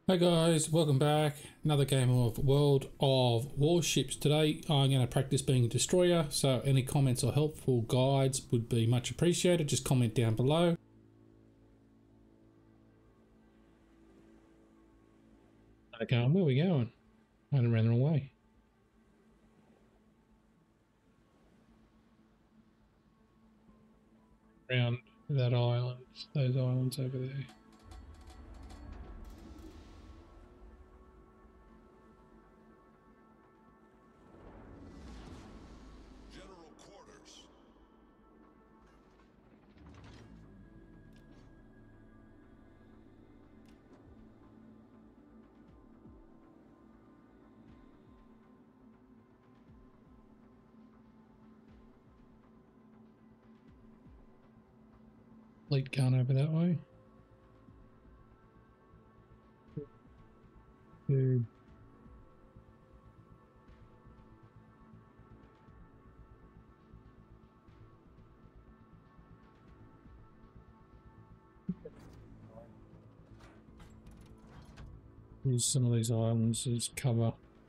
Hi guys, welcome back. Another game of World of Warships. Today I'm going to practice being a destroyer, so any comments or helpful guides would be much appreciated. Just comment down below. Okay, where are we going? I ran the wrong way. Around that island, those islands over there. General quarters. Fleet going over that way. Dude. Use some of these islands as cover.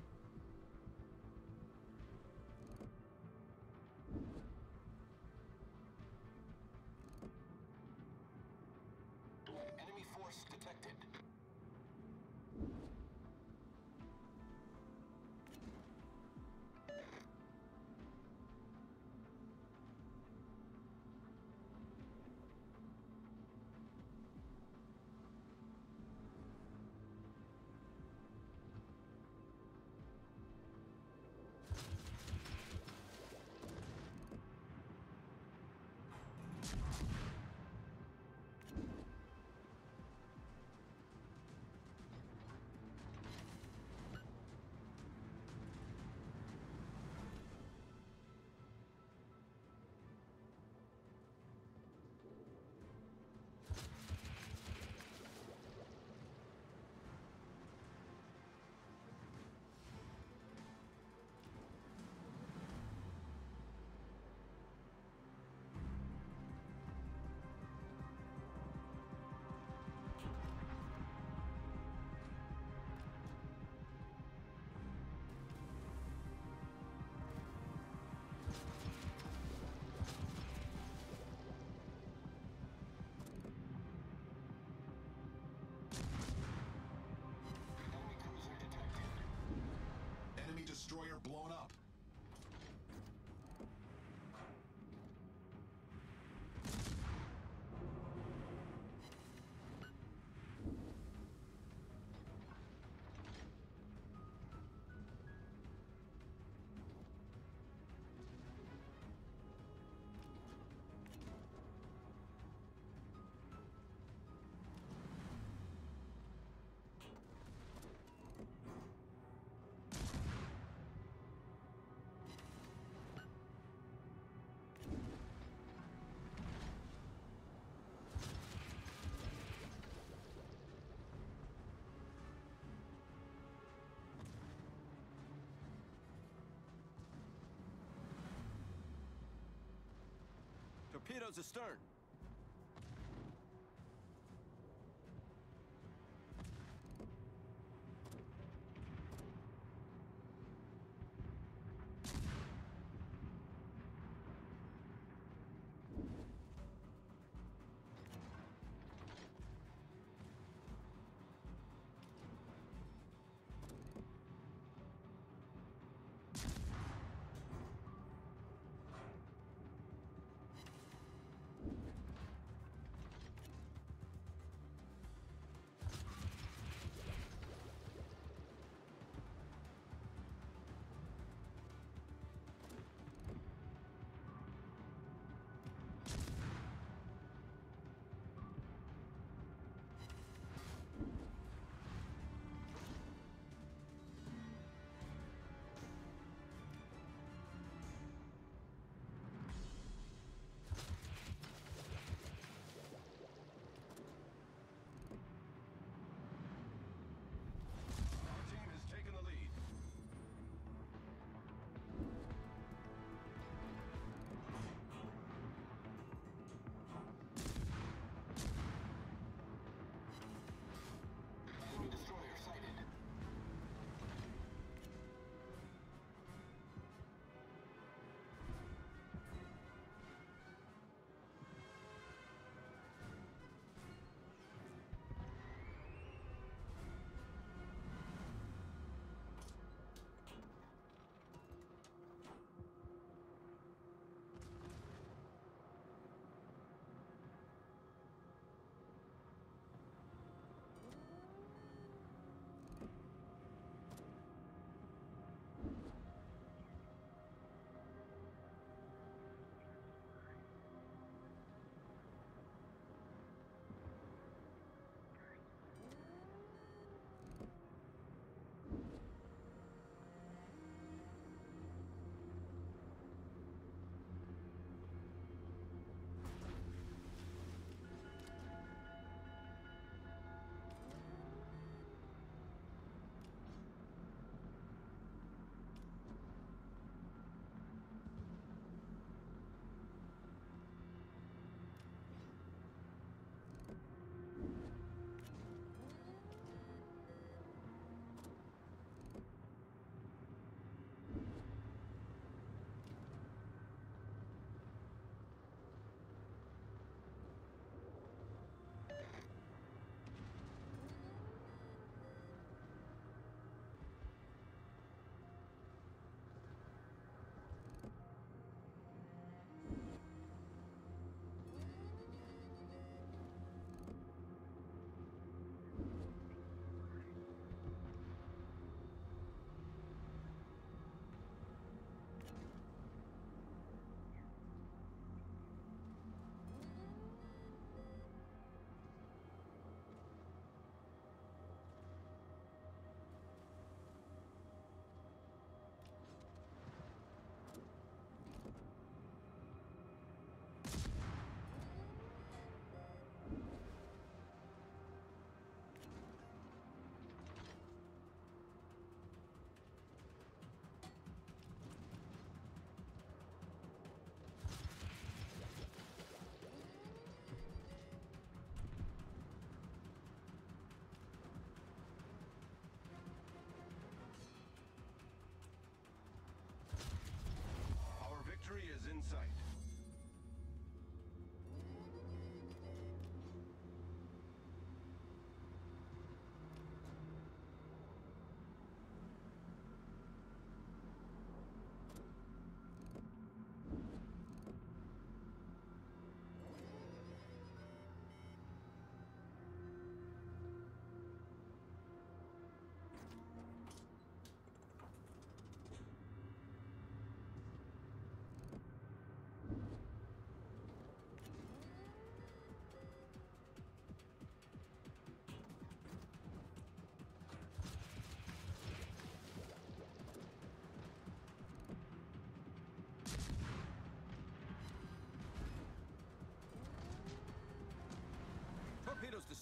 Enemy force detected. Enemy cruiser detected. Enemy destroyer blown up. Torpedoes astern.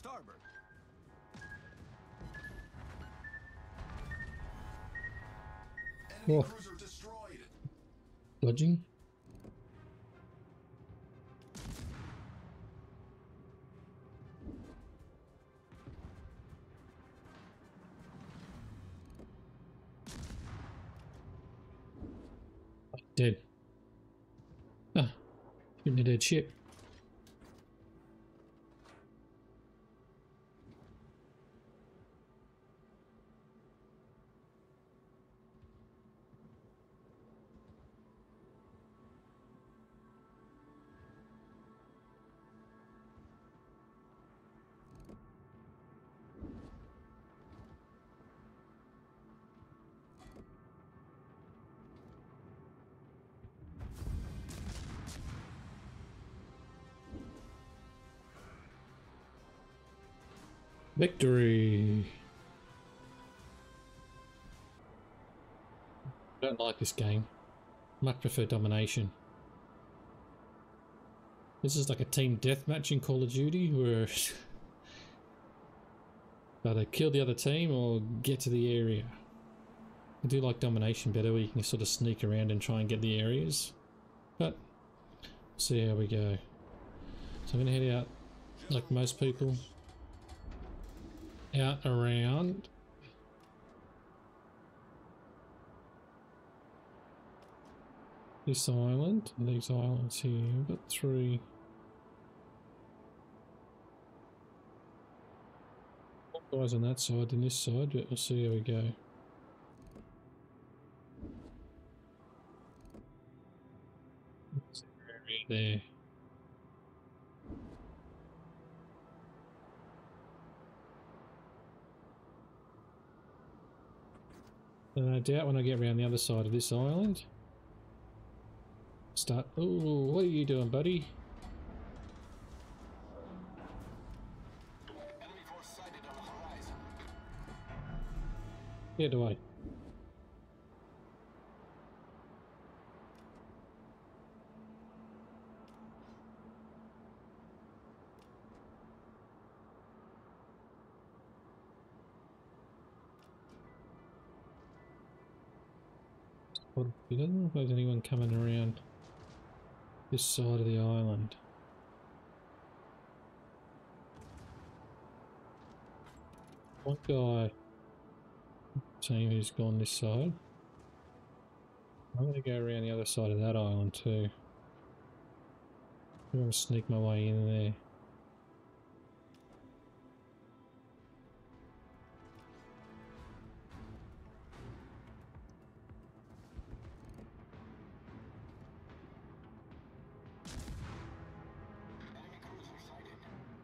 starboard. Enemy Oh, cruiser destroyed. dodging. Dead. Ah, shooting a dead ship. Victory! Don't like this game. Much prefer domination. This is like a team deathmatch in Call of Duty where either kill the other team or get to the area. I do like domination better where you can sort of sneak around and try and get the areas. But see how we go. So I'm going to head out like most people. Out around. This island, and these islands here. We've got 3. 4 guys on that side and this side, but we'll see how we go. There. And I doubt when I get around the other side of this island. Start. Oh, what are you doing, buddy? Enemy force sighted on the horizon. Get away. I don't know if there's anyone coming around this side of the island. One guy team who's gone this side. I'm going to go around the other side of that island too. I'm going to sneak my way in there. Enemy cruiser sighted.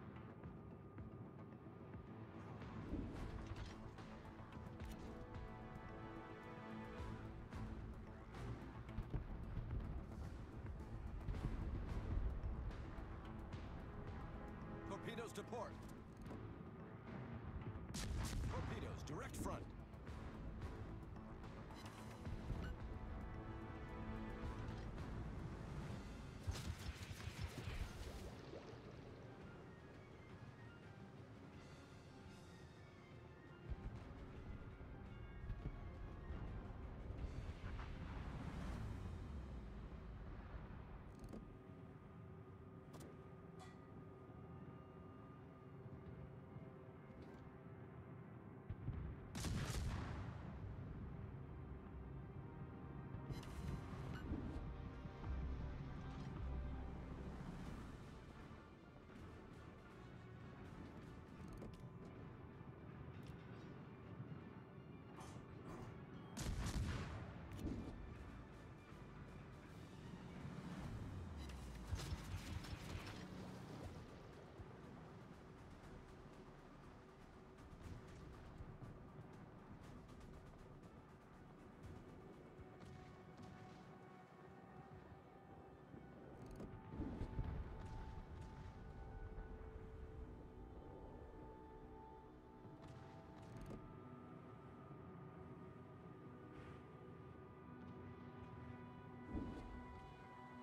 Torpedoes to port. Torpedoes, direct front.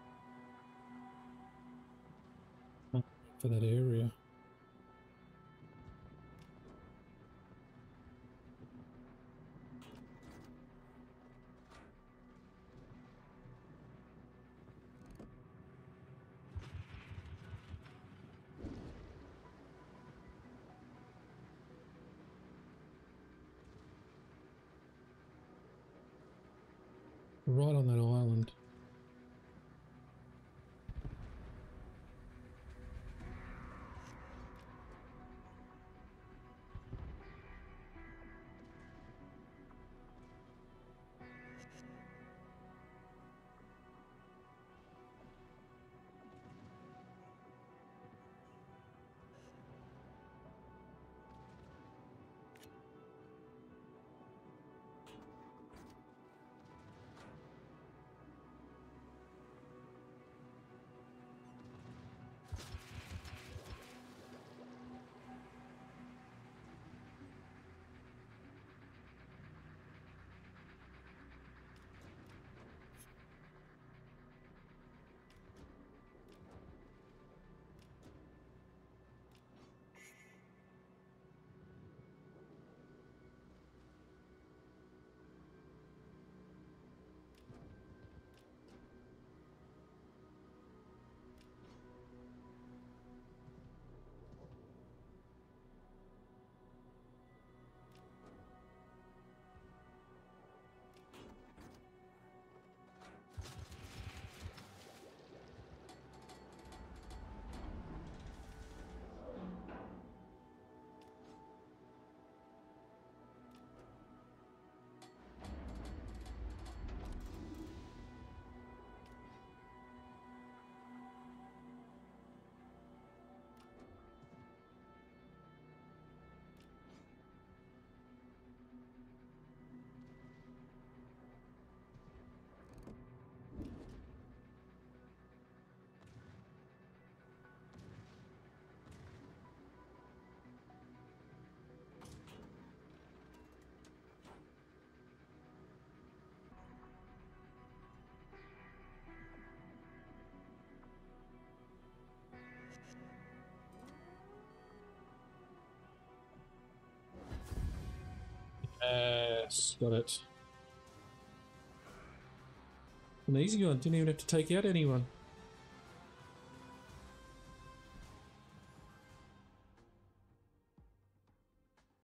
For that area. Yes, got it. An easy one, didn't even have to take out anyone.